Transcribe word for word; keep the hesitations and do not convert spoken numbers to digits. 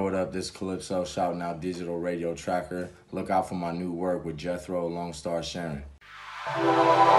what up? This is Klypso, shouting out Digital Radio Tracker. Look out for my new work with Jethro Alonestar Sheeran.